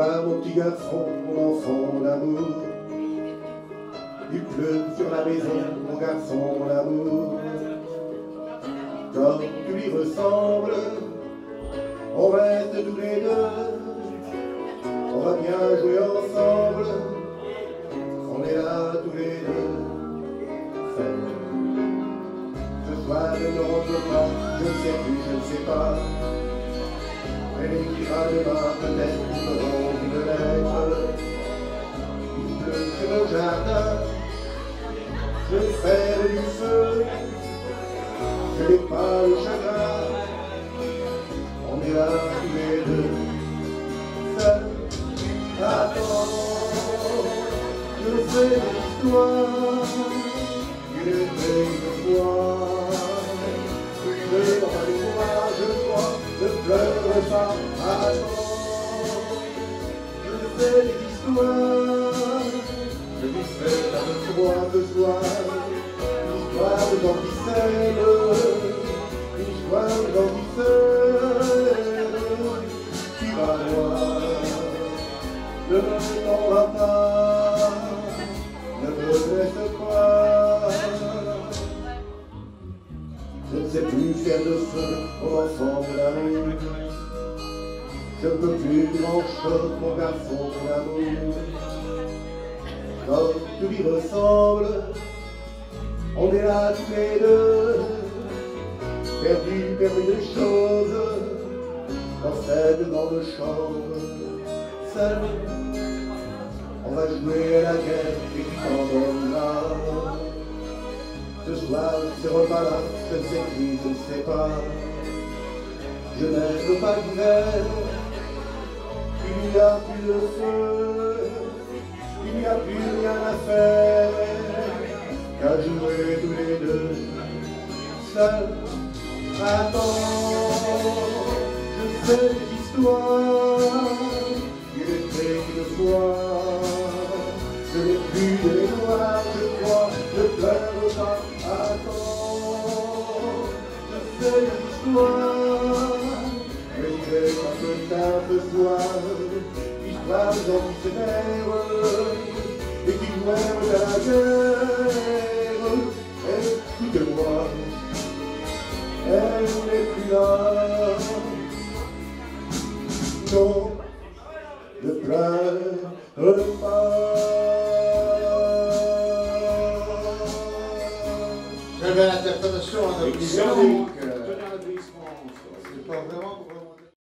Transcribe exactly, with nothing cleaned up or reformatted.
soir, mon petit garçon, mon enfant, mon amour, il pleut sur la maison, mon garçon, mon amour. Comme tu lui ressembles, on reste tous les deux, on va bien jouer ensemble, on est là tous les deux. Ce soir ne me rentre pas, je ne sais plus, je ne sais pas. Elle écrira demain peut-être dans une lettre. Il pleut sur mon jardin, je vais faire du feu, je n'ai pas le chagrin, on est là tous les deux. Seul, attends, je fais l'histoire, une vieille fois. Je n'ai pas le courage, je crois, ne pleure pas, attends. Je fais des histoires, je lui fais avec moi ce soir. L'histoire de gens qui s'aiment, l'histoire de gens qui s'aiment. Tu vas voir, ne t'en vas pas, ne me laisse pas. Je ne sais plus faire de feu, mon enfant, mon amour. Je ne peux plus grand-chose, mon garçon, mon amour. Comme tu lui ressembles, on est là tous les deux, perdus, perdus des choses, dans cette grande chambre. Seul, on va jouer à la guerre et tu t'endormiras. Ce soir, ce repas-là, je ne sais plus, je ne sais pas. Je n'aime pas l'hiver, il n'y a plus de feu, il n'y a plus rien à faire qu'à jouer tous les deux. Seul, attends, je fais des histoires, il était une fois. Je n'ai plus de mémoire, je crois, ne pleure pas, attends. Je fais des histoires, mais il est un peu tard ce soir. L'histoire de gens qui s'énervent et qui meurent à la guerre. Écoute-moi, elle n'est plus là. Non, ne pleure pas. Très belle interprétation, hein, de